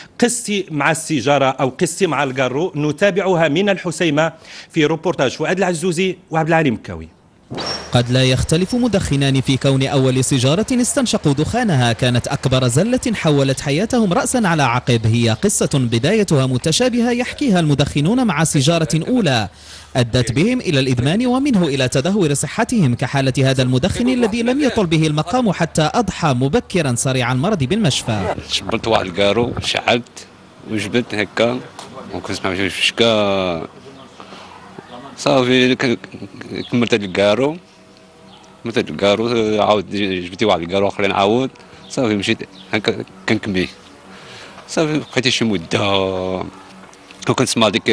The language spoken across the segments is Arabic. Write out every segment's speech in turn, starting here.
قصتي مع السيجارة أو قصتي مع القارو نتابعها من الحسيمة في روبورتاج فؤاد العزوزي وعبد العالي مكاوي. قد لا يختلف مدخنان في كون أول سيجارة استنشقوا دخانها كانت أكبر زلة حولت حياتهم رأسا على عقب. هي قصة بدايتها متشابهة يحكيها المدخنون مع سيجارة أولى أدت بهم إلى الإدمان ومنه إلى تدهور صحتهم، كحالة هذا المدخن الذي لم يطل به المقام حتى أضحى مبكرا صريع المرض بالمشفى. شبلت واحد الكارو، شعلت وجبت هكا وكنسمع في الشكا صافي كملت الكارو عاود جبتي واحد الكارو اخرين عاود صافي مشيت هكا كنكمي صافي بقيت شي مده وكنسمع ديك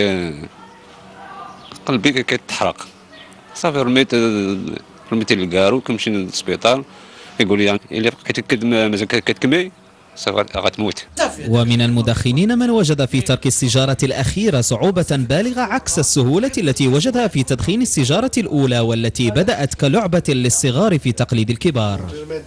قلبي كيتحرق صافي رميت الكارو كنمشي للسبيطار كيقول لي الا بقيتي مازال كتكمي غتموت. ومن المدخنين من وجد في ترك السيجارة الأخيرة صعوبة بالغة عكس السهولة التي وجدها في تدخين السيجارة الأولى والتي بدأت كلعبة للصغار في تقليد الكبار.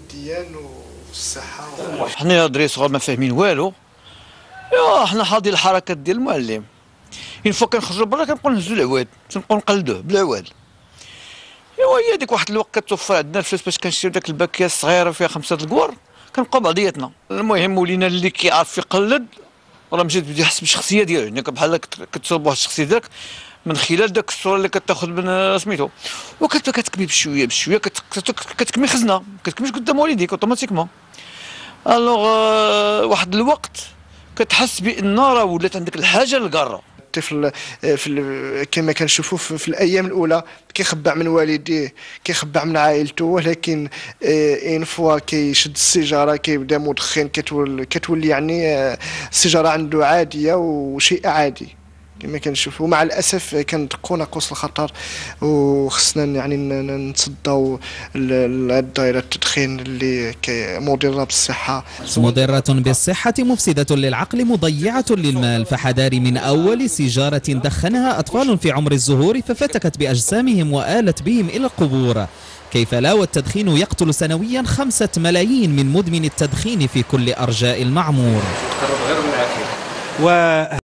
حنا دري صغار ما فاهمين والو، حنا حاضرين الحركات ديال المعلم. فوا كنخرجوا برا كنبقاو نهزوا العواد، تنبقاو نقلدوه بالعواد. هي ديك واحد الوقت كتوفر عندنا الفلوس باش كنشريو داك الباكيه الصغيره فيها 5 الكوار كنبقاو بعضياتنا. المهم ولينا اللي كيعرف يقلد راه مشيت بدا يحس بالشخصيه ديالو، يعني بحال كتصوب واحد الشخصيه ديالك من خلال داك الصوره اللي كتاخذ من سميتو، وكتبدا كتكمي بشويه بشويه كتكمي خزنه، كتكميش قدام والديك اوتوماتيكمون. الوغ واحد الوقت كتحس بان راه ولات عندك الحاجه للكاره. الطفل كما كنشوفوا في الايام الاولى كيخبع من والديه كيخبع من عائلته، ولكن ان فوا كيشد السيجاره كيبدا مدخن كتولي يعني السيجاره عنده عاديه وشيء عادي كما كنشوفوا. مع الاسف كندقوا ناقوس الخطر وخصنا يعني نتصداو لدائره التدخين اللي مضره بالصحه. مضره بالصحه، مفسده للعقل، مضيعه للمال. فحذاري من اول سيجاره دخنها اطفال في عمر الزهور ففتكت باجسامهم وآلت بهم الى القبور. كيف لا والتدخين يقتل سنويا 5 ملايين من مدمن التدخين في كل ارجاء المعمور.